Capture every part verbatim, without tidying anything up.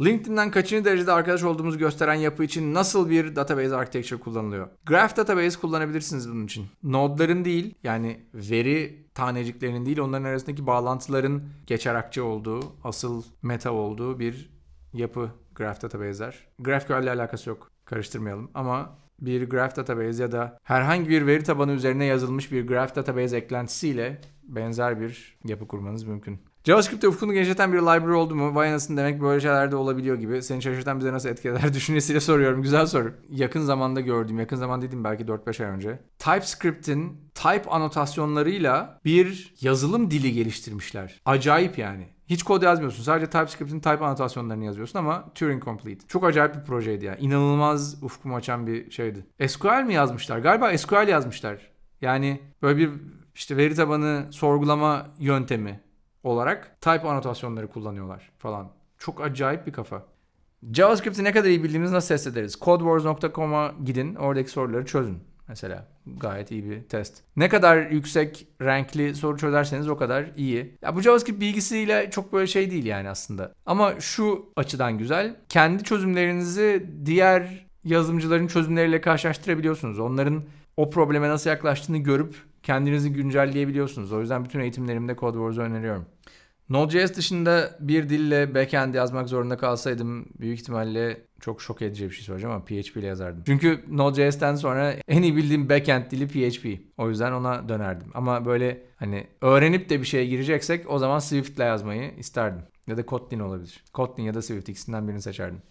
LinkedIn'den kaçıncı derecede arkadaş olduğumuzu gösteren yapı için nasıl bir database architecture kullanılıyor? Graph database kullanabilirsiniz bunun için. Node'ların değil, yani veri taneciklerinin değil, onların arasındaki bağlantıların geçer akçe olduğu, asıl meta olduğu bir yapı graph database'ler. GraphQL ile alakası yok. Karıştırmayalım. Ama bir graph database ya da herhangi bir veri tabanı üzerine yazılmış bir graph database eklentisiyle benzer bir yapı kurmanız mümkün. JavaScript'te ufkunu genişleten bir library oldu mu? Vay anasını, demek böyle şeyler de olabiliyor gibi. Seni şaşırtan bize nasıl etkiler düşüncesiyle soruyorum. Güzel soru. Yakın zamanda gördüğüm, yakın zaman dediğim belki dört beş ay önce. TypeScript'in type anotasyonlarıyla bir yazılım dili geliştirmişler. Acayip yani. Hiç kod yazmıyorsun. Sadece TypeScript'in type anotasyonlarını yazıyorsun ama Turing Complete. Çok acayip bir projeydi ya. İnanılmaz ufkumu açan bir şeydi. S Q L mi yazmışlar? Galiba S Q L yazmışlar. Yani böyle bir işte veri tabanı sorgulama yöntemi olarak type anotasyonları kullanıyorlar falan. Çok acayip bir kafa. JavaScript'i ne kadar iyi bildiğimizi nasıl test ederiz? codewars nokta com'a gidin. Oradaki soruları çözün. Mesela gayet iyi bir test. Ne kadar yüksek rankli soru çözerseniz o kadar iyi. Ya bu JavaScript bilgisiyle çok böyle şey değil yani aslında. Ama şu açıdan güzel. Kendi çözümlerinizi diğer yazılımcıların çözümleriyle karşılaştırabiliyorsunuz. Onların o probleme nasıl yaklaştığını görüp kendinizi güncelleyebiliyorsunuz. O yüzden bütün eğitimlerimde CodeWars'u öneriyorum. Node.js dışında bir dille backend yazmak zorunda kalsaydım büyük ihtimalle çok şok edici bir şey soracağım ama P H P ile yazardım. Çünkü Node.js'ten sonra en iyi bildiğim backend dili P H P. O yüzden ona dönerdim. Ama böyle hani öğrenip de bir şeye gireceksek o zaman Swift ile yazmayı isterdim. Ya da Kotlin olabilir. Kotlin ya da Swift, ikisinden birini seçerdim.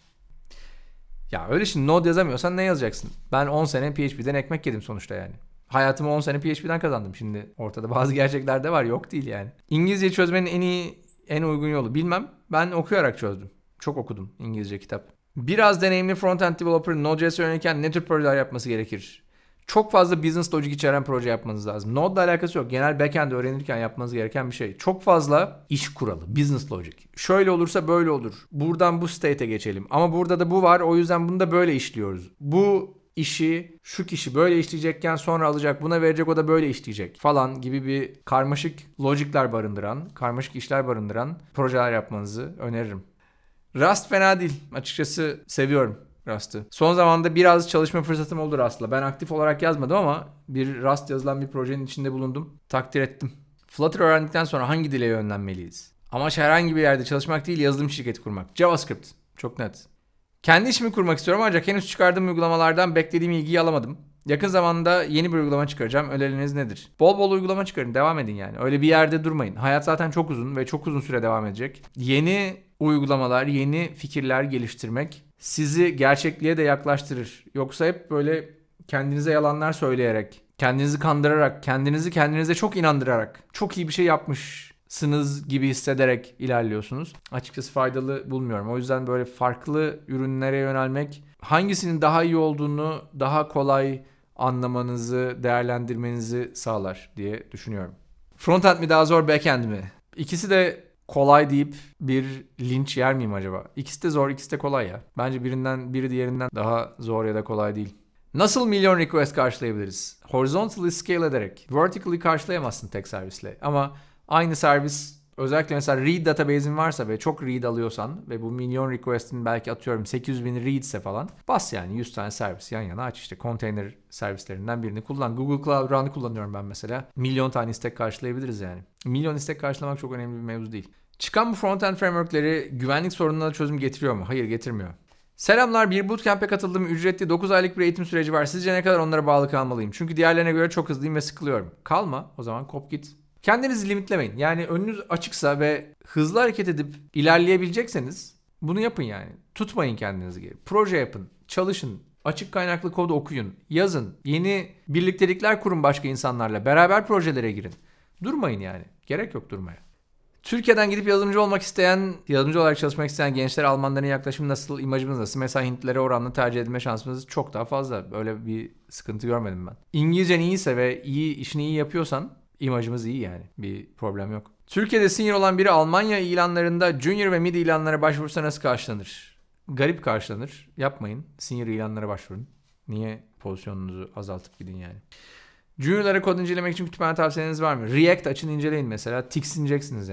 Ya öyle şimdi Node yazamıyorsan ne yazacaksın? Ben on sene P H P'den ekmek yedim sonuçta yani. Hayatımı on sene P H P'den kazandım. Şimdi ortada bazı gerçekler de var. Yok değil yani. İngilizce çözmenin en iyi, en uygun yolu bilmem. Ben okuyarak çözdüm. Çok okudum İngilizce kitap. Biraz deneyimli frontend developer Node.js öğrenirken ne tür projeler yapması gerekir? Çok fazla business logic içeren proje yapmanız lazım. Node'la alakası yok. Genel backend öğrenirken yapmanız gereken bir şey. Çok fazla iş kuralı, business logic. Şöyle olursa böyle olur. Buradan bu state'e geçelim. Ama burada da bu var. O yüzden bunu da böyle işliyoruz. Bu işi şu kişi böyle işleyecekken sonra alacak, buna verecek, o da böyle işleyecek falan gibi bir karmaşık logikler barındıran, karmaşık işler barındıran projeler yapmanızı öneririm. Rust fena değil. Açıkçası seviyorum Rust'ı. Son zamanda biraz çalışma fırsatım oldu Rust'la. Ben aktif olarak yazmadım ama bir Rust yazılan bir projenin içinde bulundum. Takdir ettim. Flutter öğrendikten sonra hangi dile yönlenmeliyiz? Amaç herhangi bir yerde çalışmak değil, yazılım şirketi kurmak. JavaScript. Çok net. Kendi işimi kurmak istiyorum ancak henüz çıkardığım uygulamalardan beklediğim ilgiyi alamadım. Yakın zamanda yeni bir uygulama çıkaracağım. Öneriniz nedir? Bol bol uygulama çıkarın. Devam edin yani. Öyle bir yerde durmayın. Hayat zaten çok uzun ve çok uzun süre devam edecek. Yeni uygulamalar, yeni fikirler geliştirmek sizi gerçekliğe de yaklaştırır. Yoksa hep böyle kendinize yalanlar söyleyerek, kendinizi kandırarak, kendinizi kendinize çok inandırarak, çok iyi bir şey yapmış sınız gibi hissederek ilerliyorsunuz. Açıkçası faydalı bulmuyorum. O yüzden böyle farklı ürünlere yönelmek, hangisinin daha iyi olduğunu daha kolay anlamanızı, değerlendirmenizi sağlar diye düşünüyorum. Frontend mi daha zor, backend mi? İkisi de kolay deyip bir linç yer miyim acaba? İkisi de zor, ikisi de kolay ya. Bence birinden biri diğerinden daha zor ya da kolay değil. Nasıl milyon request karşılayabiliriz? Horizontally scale ederek. Vertically karşılayamazsın tek servisle. Ama aynı servis, özellikle mesela read database'in varsa ve çok read alıyorsan ve bu milyon request'in belki atıyorum sekiz yüz bin read ise falan, bas yani yüz tane servis yan yana aç, işte container servislerinden birini kullan. Google Cloud Run'ı kullanıyorum ben mesela. Milyon tane istek karşılayabiliriz yani. Milyon istek karşılamak çok önemli bir mevzu değil. Çıkan bu frontend framework'leri güvenlik sorununa çözüm getiriyor mu? Hayır, getirmiyor. Selamlar, bir bootcamp'e katıldım. Ücretli dokuz aylık bir eğitim süreci var. Sizce ne kadar onlara bağlı kalmalıyım? Çünkü diğerlerine göre çok hızlıyım ve sıkılıyorum. Kalma, o zaman kop git. Kendinizi limitlemeyin. Yani önünüz açıksa ve hızlı hareket edip ilerleyebilecekseniz bunu yapın yani. Tutmayın kendinizi geri. Proje yapın, çalışın, açık kaynaklı kodu okuyun, yazın, yeni birliktelikler kurun başka insanlarla, beraber projelere girin. Durmayın yani. Gerek yok durmaya. Türkiye'den gidip yazılımcı olmak isteyen, yazılımcı olarak çalışmak isteyen gençler, Almanların yaklaşımı nasıl, imajımız nasıl? Mesela Hintlilere oranla tercih edilme şansımız çok daha fazla. Böyle bir sıkıntı görmedim ben. İngilizcen iyiyse ve iyi işini iyi yapıyorsan imajımız iyi yani. Bir problem yok. Türkiye'de senior olan biri Almanya ilanlarında junior ve mid ilanlara başvursa nasıl karşılanır? Garip karşılanır. Yapmayın. Senior ilanlara başvurun. Niye pozisyonunuzu azaltıp gidin yani? Junior'lara kod incelemek için kütüphane tavsiyeleriniz var mı? React açın, inceleyin mesela. Tiksineceksiniz yani.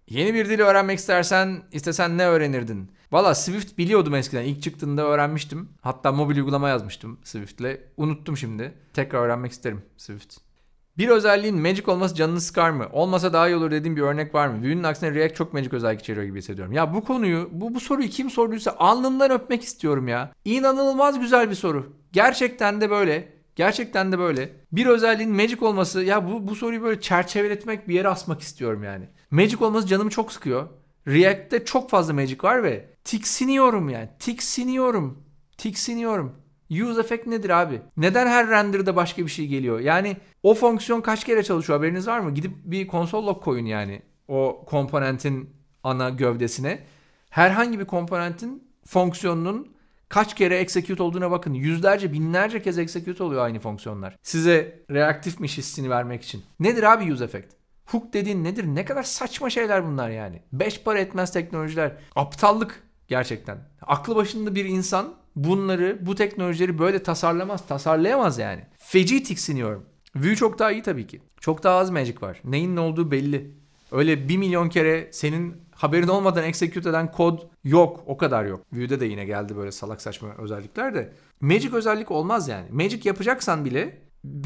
Yeni bir dili öğrenmek istersen istesen ne öğrenirdin? Valla Swift biliyordum eskiden. İlk çıktığında öğrenmiştim. Hatta mobil uygulama yazmıştım Swift'le. Unuttum şimdi. Tekrar öğrenmek isterim Swift. Bir özelliğin magic olması canını sıkar mı? Olmasa daha iyi olur dediğim bir örnek var mı? Vue'nun aksine React çok magic özellik içeriyor gibi hissediyorum. Ya bu konuyu, bu, bu soruyu kim sorduysa alnından öpmek istiyorum ya. İnanılmaz güzel bir soru. Gerçekten de böyle. Gerçekten de böyle. Bir özelliğin magic olması, ya bu, bu soruyu böyle çerçeveletmek, bir yere asmak istiyorum yani. Magic olması canımı çok sıkıyor. React'te çok fazla magic var ve tiksiniyorum yani. Tiksiniyorum. Tiksiniyorum. Use effect nedir abi? Neden her render'da başka bir şey geliyor? Yani o fonksiyon kaç kere çalışıyor, haberiniz var mı? Gidip bir console log koyun yani o komponentin ana gövdesine. Herhangi bir komponentin fonksiyonunun kaç kere execute olduğuna bakın. Yüzlerce, binlerce kez execute oluyor aynı fonksiyonlar. Size reaktifmiş hissini vermek için. Nedir abi use effect? Hook dediğin nedir? Ne kadar saçma şeyler bunlar yani. Beş para etmez teknolojiler. Aptallık gerçekten. Aklı başında bir insan bunları, bu teknolojileri böyle tasarlamaz, tasarlayamaz yani. Feci tiksiniyorum. Vue çok daha iyi tabii ki. Çok daha az magic var. Neyin ne olduğu belli. Öyle bir milyon kere senin haberin olmadan execute eden kod yok. O kadar yok. Vue'de de yine geldi böyle salak saçma özellikler de. Magic özellik olmaz yani. Magic yapacaksan bile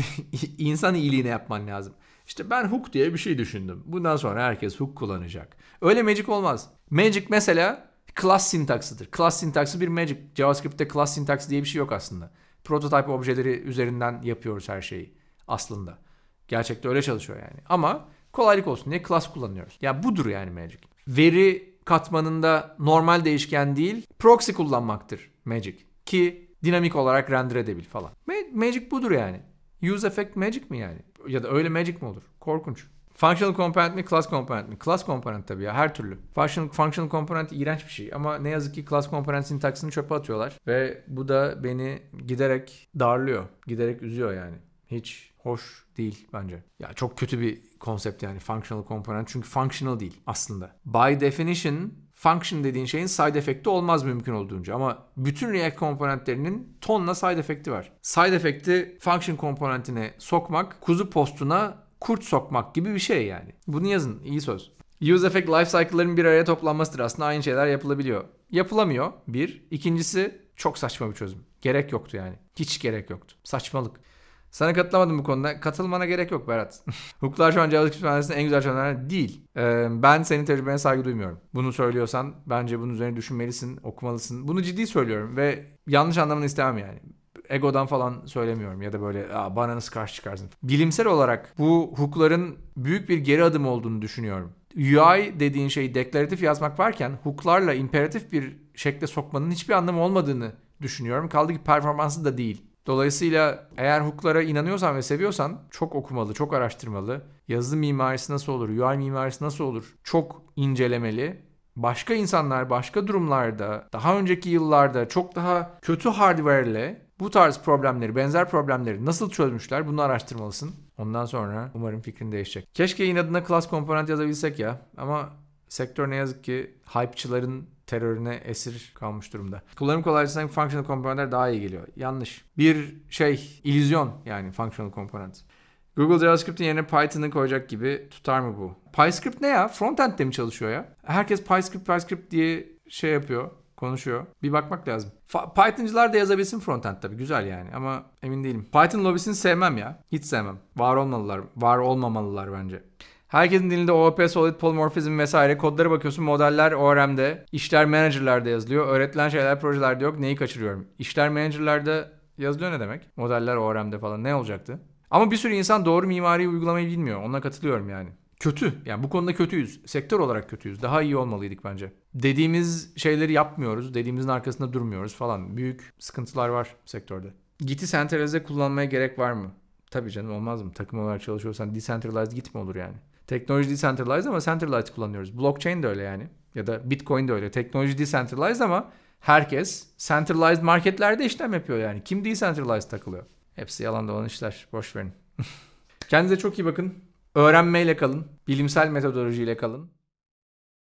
insan iyiliğine yapman lazım. İşte ben hook diye bir şey düşündüm. Bundan sonra herkes hook kullanacak. Öyle magic olmaz. Magic mesela class sintaksıdır. Class sintaksı bir magic. JavaScript'te class sintaksı diye bir şey yok aslında. Prototype objeleri üzerinden yapıyoruz her şeyi aslında. Gerçekte öyle çalışıyor yani. Ama kolaylık olsun diye class kullanıyoruz. Ya budur yani magic. Veri katmanında normal değişken değil, proxy kullanmaktır magic. Ki dinamik olarak render edebil falan. Magic budur yani. Use effect magic mi yani? Ya da öyle magic mi olur? Korkunç. Functional component mi, class component mi? Class component tabii ya, her türlü. Functional, functional component iğrenç bir şey ama ne yazık ki class component sintaksını çöpe atıyorlar. Ve bu da beni giderek darlıyor. Giderek üzüyor yani. Hiç hoş değil bence. Ya çok kötü bir konsept yani functional component. Çünkü functional değil aslında. By definition function dediğin şeyin side effect'i olmaz mümkün olduğunca. Ama bütün React komponentlerinin tonla side effect'i var. Side effect'i function komponentine sokmak, kuzu postuna kurt sokmak gibi bir şey yani. Bunu yazın, iyi söz. Use effect lifecycle'ların bir araya toplanmasıdır. Aslında aynı şeyler yapılabiliyor. Yapılamıyor bir. İkincisi çok saçma bir çözüm. Gerek yoktu yani. Hiç gerek yoktu. Saçmalık. Sana katılamadım bu konuda. Katılmana gerek yok Berat. Hook'lar şu an JavaScript mühendisliğinin en güzel çözümlerden değil. Ee, ben senin tecrübene saygı duymuyorum. Bunu söylüyorsan bence bunun üzerine düşünmelisin, okumalısın. Bunu ciddi söylüyorum ve yanlış anlamanı istemem yani. Egodan falan söylemiyorum ya da böyle bana nasıl karşı çıkarsın. Bilimsel olarak bu hook'ların büyük bir geri adım olduğunu düşünüyorum. U I dediğin şeyi deklaratif yazmak varken hook'larla imperatif bir şekle sokmanın hiçbir anlamı olmadığını düşünüyorum. Kaldı ki performansı da değil. Dolayısıyla eğer hook'lara inanıyorsan ve seviyorsan çok okumalı, çok araştırmalı. Yazılım mimarisi nasıl olur, U I mimarisi nasıl olur? Çok incelemeli. Başka insanlar başka durumlarda, daha önceki yıllarda çok daha kötü hardware ile bu tarz problemleri, benzer problemleri nasıl çözmüşler bunu araştırmalısın. Ondan sonra umarım fikrin değişecek. Keşke inadına class komponent yazabilsek ya. Ama sektör ne yazık ki hype'çıların terörüne esir kalmış durumda. Kullanım kolaycılığından functional komponentler daha iyi geliyor. Yanlış. Bir şey, illüzyon yani functional component. Google JavaScript'in yerine Python'ı koyacak gibi tutar mı bu? PyScript ne ya? Frontend'de mi çalışıyor ya? Herkes PyScript, PyScript diye şey yapıyor, konuşuyor. Bir bakmak lazım. Fa- Python'cılar da yazabilsin frontend tabii. Güzel yani ama emin değilim. Python lobisini sevmem ya. Hiç sevmem. Var olmalılar. Var olmamalılar bence. Herkesin dilinde O O P, Solid, Polymorphism vesaire kodlara bakıyorsun. Modeller O R M'de, işler manager'larda yazılıyor. Öğretilen şeyler projelerde yok. Neyi kaçırıyorum? İşler manager'larda yazılıyor ne demek? Modeller O R M'de falan ne olacaktı? Ama bir sürü insan doğru mimari uygulamayı bilmiyor. Ona katılıyorum yani. Kötü. Yani bu konuda kötüyüz. Sektör olarak kötüyüz. Daha iyi olmalıydık bence. Dediğimiz şeyleri yapmıyoruz. Dediğimizin arkasında durmuyoruz falan. Büyük sıkıntılar var sektörde. Git'i centralize kullanmaya gerek var mı? Tabii canım, olmaz mı? Takım olarak çalışıyorsan decentralized Git mi olur yani? Teknoloji decentralized ama centralized kullanıyoruz. Blockchain de öyle yani. Ya da Bitcoin de öyle. Teknoloji decentralized ama herkes centralized marketlerde işlem yapıyor yani. Kim decentralized takılıyor? Hepsi yalan dolan işler. Boş verin. Kendinize çok iyi bakın. Öğrenmeyle kalın. Bilimsel metodolojiyle kalın.